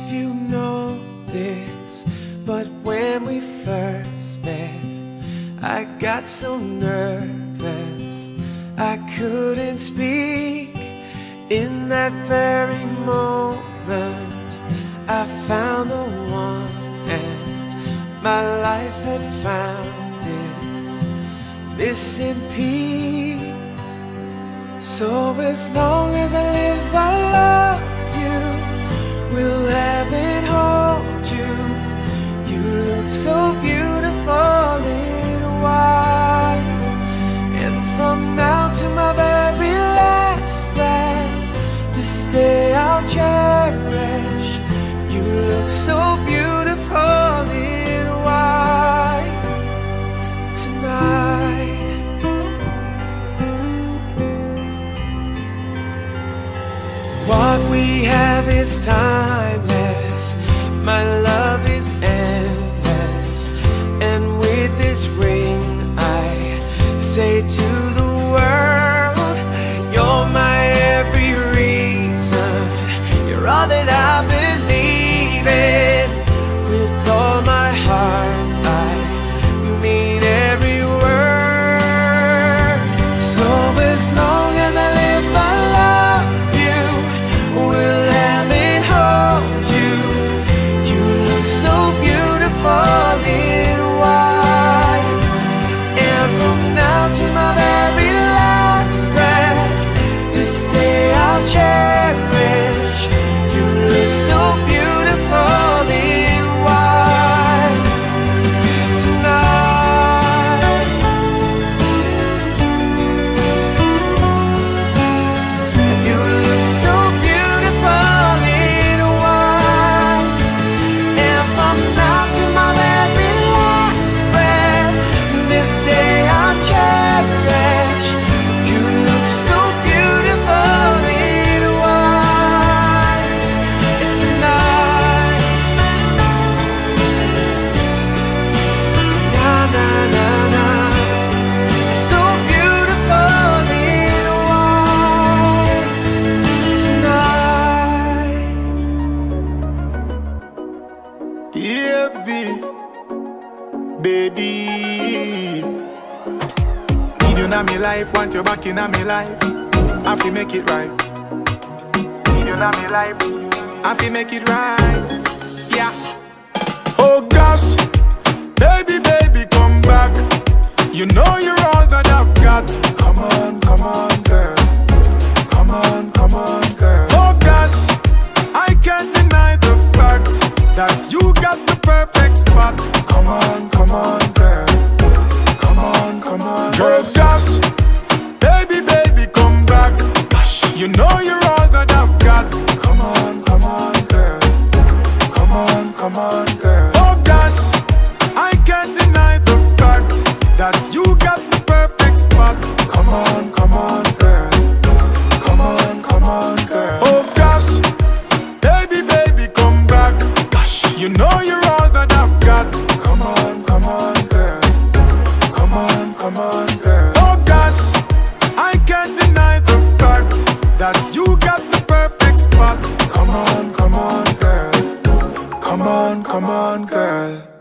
you know this, but when we first met, I got so nervous I couldn't speak. In that very moment I found the one, and my life had found its missing piece. So as long as I live, I love you, will heaven hold you. You look so beautiful in white, and from now to my very last breath, this day I'll cherish. You look so beautiful in white tonight. What we have is timeless, my love is endless, and with this ring I say to the world, you're my every reason, you're all that I believe in. With all my heart I mean every word. So as long as I live, I love you, will heaven hold you. You look so beautiful in white, and from now to my very last breath, this day I'll cherish. You look so beautiful in white tonight. And you look so beautiful in white, and from now to my very last breath, this day I'll cherish. You look so beautiful in white tonight. Na na na na, so beautiful in white tonight. Yeah, baby. Need you in my life, want you back in my life. I feel make it right. Need you in my life, I feel make it right. Yeah. Oh gosh, baby, baby, come back. You know you're all that I've got. Come on, girl. Come on, girl. Oh gosh, I can't deny the fact that you got the perfect spot. Come on, girl. Come on, girl. Gosh, baby, baby, come back. Gosh, you know you're all that I've got. Come on, girl. Come on, girl. Oh gosh, I can't deny the fact that you got the perfect spot. Come on, girl. Come on, girl. Oh gosh, baby, baby, come back. Gosh, you know you're all that I've got. Come on, girl. Come on, girl. Oh gosh, I can't deny the fact that you got the perfect spot. Come on, girl. Come on, girl.